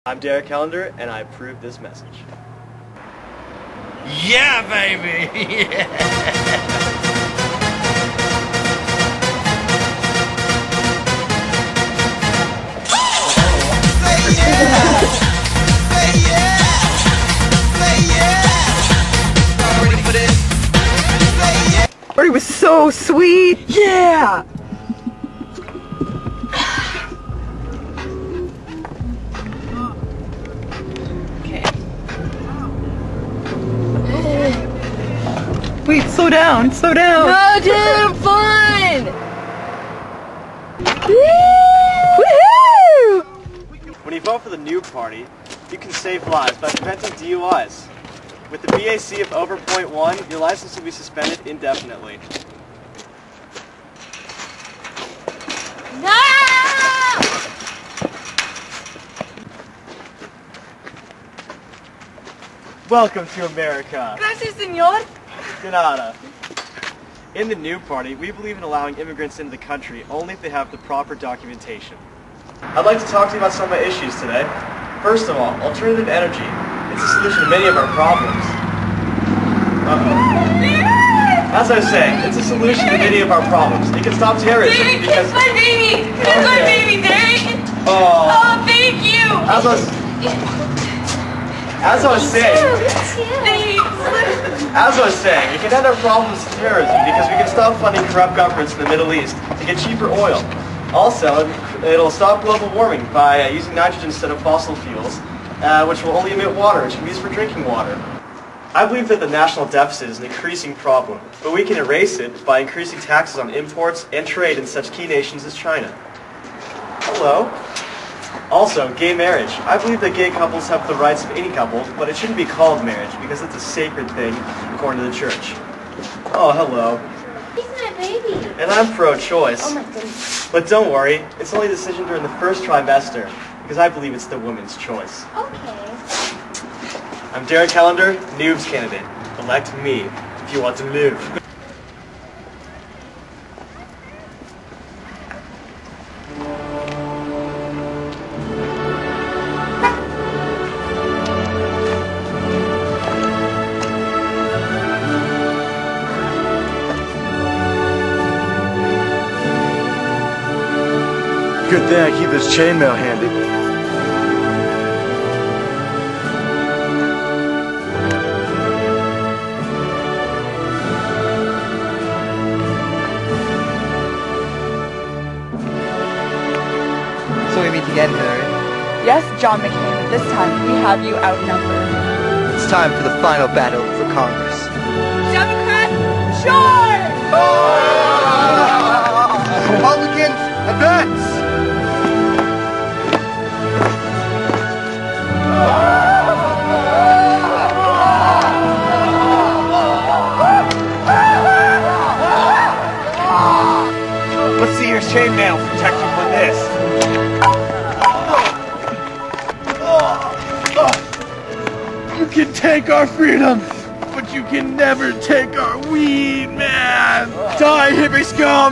I'm Derek Callender, and I approve this message. Yeah, baby! Yeah. It was so sweet. Yeah. Okay. Wait, slow down. Slow down. No, dude, I'm fun. Woohoo! When you vote for the NOOBS party, you can save lives by preventing DUIs. With the BAC of over 0.1, your license will be suspended indefinitely. No! Welcome to America. Gracias, señor. De nada. In the NOOBS party, we believe in allowing immigrants into the country only if they have the proper documentation. I'd like to talk to you about some of my issues today. First of all, alternative energy. It's a solution to many of our problems. As I was saying, it's a solution to many of our problems. It can stop terrorism Derek, because... kiss my baby! Kiss my baby, Derek! Oh, Thank you! As I was saying, Thanks! it can end our problems with terrorism because we can stop funding corrupt governments in the Middle East to get cheaper oil. Also, it'll stop global warming by using nitrogen instead of fossil fuels, which will only emit water, which can be used for drinking water. I believe that the national deficit is an increasing problem, but we can erase it by increasing taxes on imports and trade in such key nations as China. Hello. Also, gay marriage. I believe that gay couples have the rights of any couple, but it shouldn't be called marriage because it's a sacred thing according to the church. Oh, hello. He's my baby. And I'm pro-choice. Oh my goodness. But don't worry, it's only a decision during the first trimester, because I believe it's the woman's choice. Okay. I'm Derek Callender, NOOBS candidate. Elect me if you want to live. Good thing I keep this chainmail handy. So we meet again, Hillary. Yes, John McCain, this time we have you outnumbered. It's time for the final battle for Congress. Democrat, charge! Republicans, advance! Let's see your chainmail protection for this. You can take our freedom, but you can never take our weed, man! Die, hippie scum!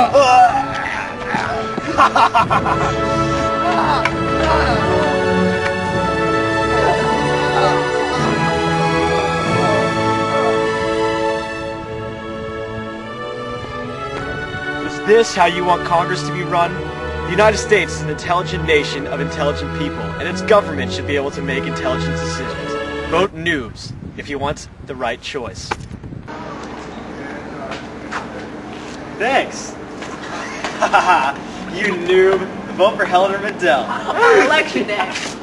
Is this how you want Congress to be run? The United States is an intelligent nation of intelligent people, and its government should be able to make intelligent decisions. Vote NOOBS if you want the right choice. Thanks! You noob! Vote for Helena Mandel. Election day.